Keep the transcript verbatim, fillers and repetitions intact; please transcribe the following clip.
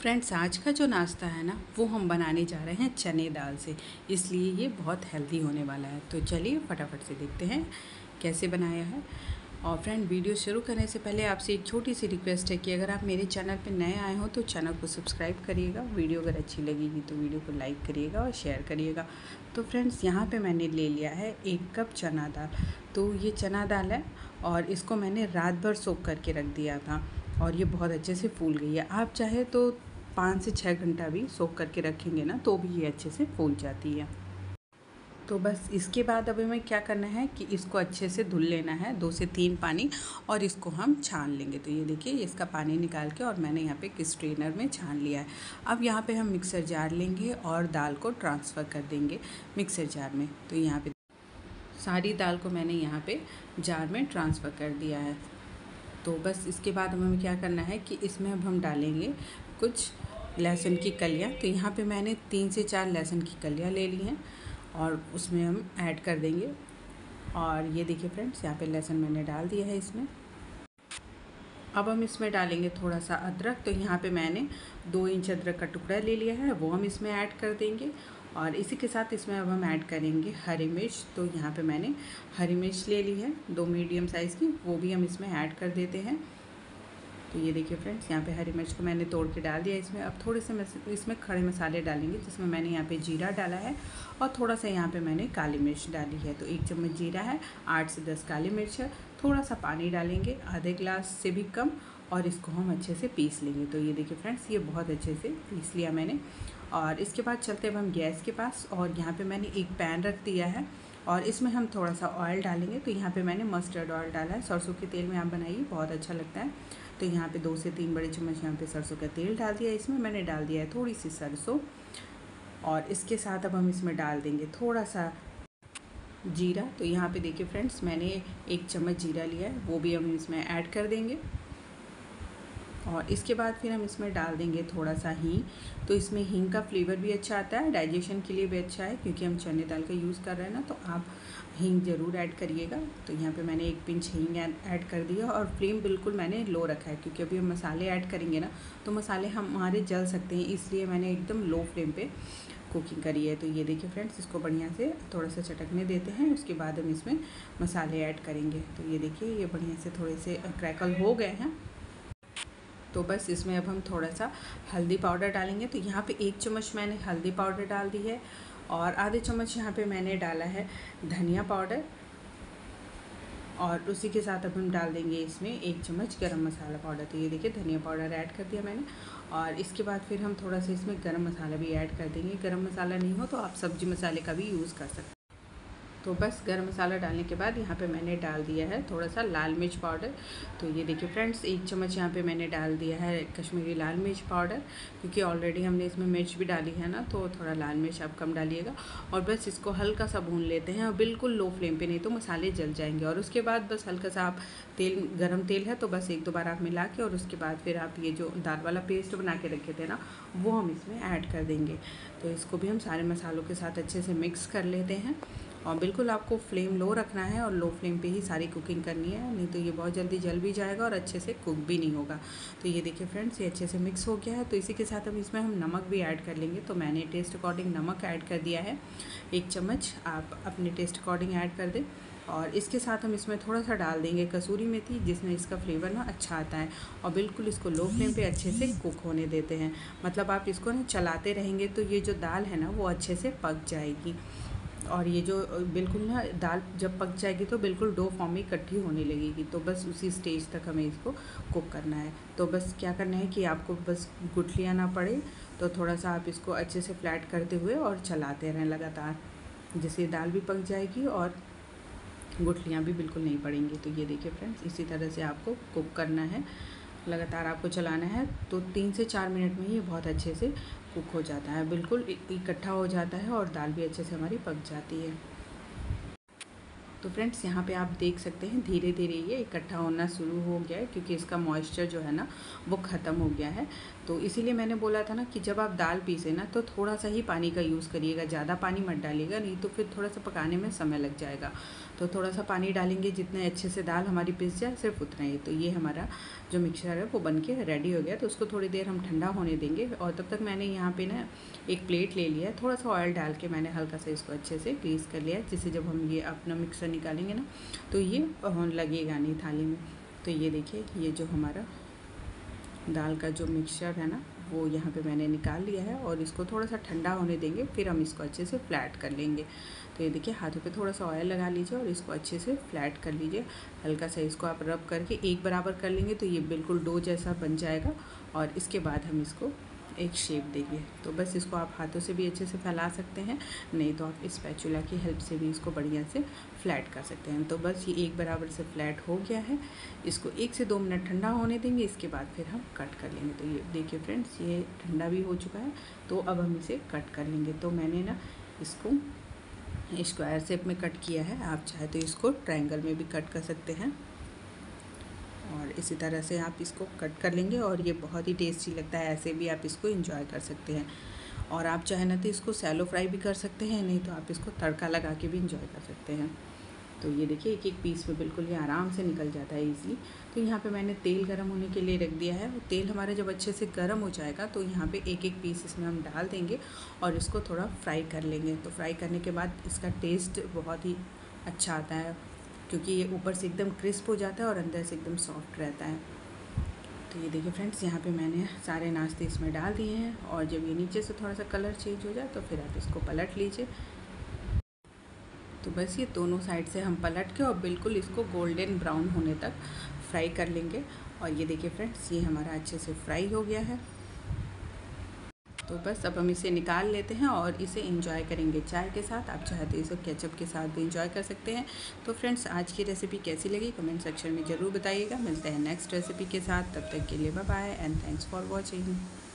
Friends, आज का जो नाश्ता है ना वो हम बनाने जा रहे हैं चने दाल से। इसलिए ये बहुत हेल्दी होने वाला है। तो चलिए फटाफट से देखते हैं कैसे बनाया है। और फ्रेंड, वीडियो शुरू करने से पहले आपसे एक छोटी सी रिक्वेस्ट है कि अगर आप मेरे चैनल पर नए आए हो तो चैनल को सब्सक्राइब करिएगा। वीडियो अगर अच्छी लगेगी तो वीडियो को लाइक करिएगा और शेयर करिएगा। तो फ्रेंड्स, यहाँ पे मैंने ले लिया है एक कप चना दाल। तो ये चना दाल है और इसको मैंने रात भर सोख करके रख दिया था और ये बहुत अच्छे से फूल गई है। आप चाहे तो पाँच से छः घंटा भी सोख करके रखेंगे ना तो भी ये अच्छे से फूल जाती है। तो बस इसके बाद अब हमें क्या करना है कि इसको अच्छे से धुल लेना है, दो से तीन पानी, और इसको हम छान लेंगे। तो ये देखिए, इसका पानी निकाल के और मैंने यहाँ पे एक स्ट्रेनर में छान लिया है। अब यहाँ पे हम मिक्सर जार लेंगे और दाल को ट्रांसफ़र कर देंगे मिक्सर जार में। तो यहाँ पे सारी दाल को मैंने यहाँ पे जार में ट्रांसफ़र कर दिया है। तो बस इसके बाद हमें क्या करना है कि इसमें अब हम डालेंगे कुछ लहसुन की कलियाँ। तो यहाँ पे मैंने तीन से चार लहसुन की कलियाँ ले ली हैं और उसमें हम ऐड कर देंगे। और ये देखिए फ्रेंड्स, यहाँ पे लहसुन मैंने डाल दिया है इसमें। अब हम इसमें डालेंगे थोड़ा सा अदरक। तो यहाँ पे मैंने दो इंच अदरक का टुकड़ा ले लिया है, वो हम इसमें ऐड कर देंगे। और इसी के साथ इसमें अब हम ऐड करेंगे हरी मिर्च। तो यहाँ पे मैंने हरी मिर्च ले ली है दो मीडियम साइज़ की, वो भी हम इसमें ऐड कर देते हैं। तो ये देखिए फ्रेंड्स, यहाँ पे हरी मिर्च को मैंने तोड़ के डाल दिया इसमें। अब थोड़े से इसमें खड़े मसाले डालेंगे, जिसमें मैंने यहाँ पे जीरा डाला है और थोड़ा सा यहाँ पे मैंने काली मिर्च डाली है। तो एक चम्मच जीरा है, आठ से दस काली मिर्च है, थोड़ा सा पानी डालेंगे आधे गिलास से भी कम, और इसको हम अच्छे से पीस लेंगे। तो ये देखिए फ्रेंड्स, ये बहुत अच्छे से पीस लिया मैंने। और इसके बाद चलते हैं हम गैस के पास, और यहाँ पे मैंने एक पैन रख दिया है और इसमें हम थोड़ा सा ऑयल डालेंगे। तो यहाँ पे मैंने मस्टर्ड ऑयल डाला है, सरसों के तेल में आप बनाइए, बहुत अच्छा लगता है। तो यहाँ पे दो से तीन बड़े चम्मच यहाँ पे सरसों का तेल डाल दिया। इसमें मैंने डाल दिया है थोड़ी सी सरसों, और इसके साथ अब हम इसमें डाल देंगे थोड़ा सा जीरा। तो यहाँ पे देखिए फ्रेंड्स, मैंने एक चम्मच जीरा लिया है, वो भी हम इसमें ऐड कर देंगे। और इसके बाद फिर हम इसमें डाल देंगे थोड़ा सा हींग। तो इसमें हींग का फ्लेवर भी अच्छा आता है, डाइजेशन के लिए भी अच्छा है, क्योंकि हम चने दाल का यूज़ कर रहे हैं ना, तो आप हींग ज़रूर ऐड करिएगा। तो यहाँ पे मैंने एक पिंच हींग ऐड कर दिया और फ्लेम बिल्कुल मैंने लो रखा है, क्योंकि अभी हम मसाले ऐड करेंगे ना तो मसाले हमारे जल सकते हैं, इसलिए मैंने एकदम लो फ्लेम पे कुकिंग करी है। तो ये देखिए फ्रेंड्स, इसको बढ़िया से थोड़ा सा चटकने देते हैं, उसके बाद हम इसमें मसाले ऐड करेंगे। तो ये देखिए, ये बढ़िया से थोड़े से क्रैकल हो गए हैं। तो बस इसमें अब हम थोड़ा सा हल्दी पाउडर डालेंगे। तो यहाँ पे एक चम्मच मैंने हल्दी पाउडर डाल दी है और आधे चम्मच यहाँ पे मैंने डाला है धनिया पाउडर, और उसी के साथ अब हम डाल देंगे इसमें एक चम्मच गरम मसाला पाउडर। तो ये देखिए, धनिया पाउडर ऐड कर दिया मैंने। और इसके बाद फिर हम थोड़ा सा इसमें गरम मसाला भी ऐड कर देंगे। गरम मसाला नहीं हो तो आप सब्जी मसाले का भी यूज़ कर सकते हैं। तो बस गरम मसाला डालने के बाद यहाँ पे मैंने डाल दिया है थोड़ा सा लाल मिर्च पाउडर। तो ये देखिए फ्रेंड्स, एक चम्मच यहाँ पे मैंने डाल दिया है कश्मीरी लाल मिर्च पाउडर, क्योंकि ऑलरेडी हमने इसमें मिर्च भी डाली है ना, तो थोड़ा लाल मिर्च आप कम डालिएगा। और बस इसको हल्का सा भून लेते हैं, और बिल्कुल लो फ्लेम पे, नहीं तो मसाले जल जाएंगे। और उसके बाद बस हल्का सा आप तेल, गरम तेल है तो बस एक दो बार आप मिला के, और उसके बाद फिर आप ये जो दाल वाला पेस्ट बना के रखे थे ना, वो हम इसमें ऐड कर देंगे। तो इसको भी हम सारे मसालों के साथ अच्छे से मिक्स कर लेते हैं। और बिल्कुल आपको फ्लेम लो रखना है और लो फ्लेम पे ही सारी कुकिंग करनी है, नहीं तो ये बहुत जल्दी जल भी जाएगा और अच्छे से कुक भी नहीं होगा। तो ये देखिए फ्रेंड्स, ये अच्छे से मिक्स हो गया है। तो इसी के साथ हम इसमें हम नमक भी ऐड कर लेंगे। तो मैंने टेस्ट अकॉर्डिंग नमक ऐड कर दिया है, एक चम्मच, आप अपने टेस्ट अकॉर्डिंग ऐड कर दें। और इसके साथ हम इसमें थोड़ा सा डाल देंगे कसूरी मेथी, जिसमें इसका फ्लेवर ना अच्छा आता है। और बिल्कुल इसको लो फ्लेम पे अच्छे से कुक होने देते हैं, मतलब आप इसको ना चलाते रहेंगे तो ये जो दाल है ना वो अच्छे से पक जाएगी। और ये जो बिल्कुल ना दाल जब पक जाएगी तो बिल्कुल डो फॉर्म में इकट्ठी होने लगेगी। तो बस उसी स्टेज तक हमें इसको कुक करना है। तो बस क्या करना है कि आपको बस गुठलियाँ ना पड़े, तो थोड़ा सा आप इसको अच्छे से फ्लैट करते हुए और चलाते रहें लगातार, जिससे दाल भी पक जाएगी और गुठलियाँ भी बिल्कुल नहीं पड़ेंगी। तो ये देखिए फ्रेंड्स, इसी तरह से आपको कुक करना है, लगातार आपको चलाना है। तो तीन से चार मिनट में ये बहुत अच्छे से कुक हो जाता है, बिल्कुल इकट्ठा हो जाता है और दाल भी अच्छे से हमारी पक जाती है। तो फ्रेंड्स, यहाँ पे आप देख सकते हैं धीरे धीरे ये इकट्ठा होना शुरू हो गया है, क्योंकि इसका मॉइस्चर जो है ना वो ख़त्म हो गया है। तो इसीलिए मैंने बोला था ना कि जब आप दाल पीसे ना तो थोड़ा सा ही पानी का यूज़ करिएगा, ज़्यादा पानी मत डालिएगा, नहीं तो फिर थोड़ा सा पकाने में समय लग जाएगा। तो थोड़ा सा पानी डालेंगे, जितने अच्छे से दाल हमारी पिस जाए सिर्फ उतना ही। तो ये हमारा जो मिक्सचर है वो बन के रेडी हो गया। तो उसको थोड़ी देर हम ठंडा होने देंगे और तब तक मैंने यहाँ पे ना एक प्लेट ले लिया है, थोड़ा सा ऑयल डाल के मैंने हल्का सा इसको अच्छे से ग्रीस कर लिया है, जिससे जब हम ये अपना मिक्सर निकालेंगे ना तो ये लगेगा नहीं थाली में। तो ये देखिए, ये जो हमारा दाल का जो मिक्सचर है ना वो यहाँ पे मैंने निकाल लिया है और इसको थोड़ा सा ठंडा होने देंगे, फिर हम इसको अच्छे से फ्लैट कर लेंगे। तो ये देखिए, हाथों पे थोड़ा सा ऑयल लगा लीजिए और इसको अच्छे से फ्लैट कर लीजिए। हल्का सा इसको आप रब करके एक बराबर कर लेंगे तो ये बिल्कुल डो जैसा बन जाएगा और इसके बाद हम इसको एक शेप देंगे। तो बस इसको आप हाथों से भी अच्छे से फैला सकते हैं, नहीं तो आप स्पैचुला की हेल्प से भी इसको बढ़िया से फ्लैट कर सकते हैं। तो बस ये एक बराबर से फ्लैट हो गया है, इसको एक से दो मिनट ठंडा होने देंगे, इसके बाद फिर हम कट कर लेंगे। तो ये देखिए फ्रेंड्स, ये ठंडा भी हो चुका है, तो अब हम इसे कट कर लेंगे। तो मैंने ना इसको स्क्वायर शेप में कट किया है, आप चाहे तो इसको ट्रायंगल में भी कट कर सकते हैं और इसी तरह से आप इसको कट कर लेंगे और ये बहुत ही टेस्टी लगता है। ऐसे भी आप इसको एंजॉय कर सकते हैं और आप चाहे ना तो इसको सैलो फ्राई भी कर सकते हैं, नहीं तो आप इसको तड़का लगा के भी एंजॉय कर सकते हैं। तो ये देखिए, एक एक पीस में बिल्कुल ये आराम से निकल जाता है ईज़िली। तो यहाँ पे मैंने तेल गर्म होने के लिए रख दिया है। तेल हमारा जब अच्छे से गर्म हो जाएगा तो यहाँ पे एक एक पीस इसमें हम डाल देंगे और इसको थोड़ा फ्राई कर लेंगे। तो फ्राई करने के बाद इसका टेस्ट बहुत ही अच्छा आता है, क्योंकि ये ऊपर से एकदम क्रिस्प हो जाता है और अंदर से एकदम सॉफ्ट रहता है। तो ये देखिए फ्रेंड्स, यहाँ पे मैंने सारे नाश्ते इसमें डाल दिए हैं और जब ये नीचे से थोड़ा सा कलर चेंज हो जाए तो फिर आप इसको पलट लीजिए। तो बस ये दोनों साइड से हम पलट के और बिल्कुल इसको गोल्डन ब्राउन होने तक फ्राई कर लेंगे। और ये देखिए फ्रेंड्स, ये हमारा अच्छे से फ्राई हो गया है। तो बस अब हम इसे निकाल लेते हैं और इसे एंजॉय करेंगे चाय के साथ। आप चाहे तो इसे केचप के साथ भी एंजॉय कर सकते हैं। तो फ्रेंड्स, आज की रेसिपी कैसी लगी कमेंट सेक्शन में ज़रूर बताइएगा। मिलते हैं नेक्स्ट रेसिपी के साथ, तब तक के लिए bye bye and thanks for watching.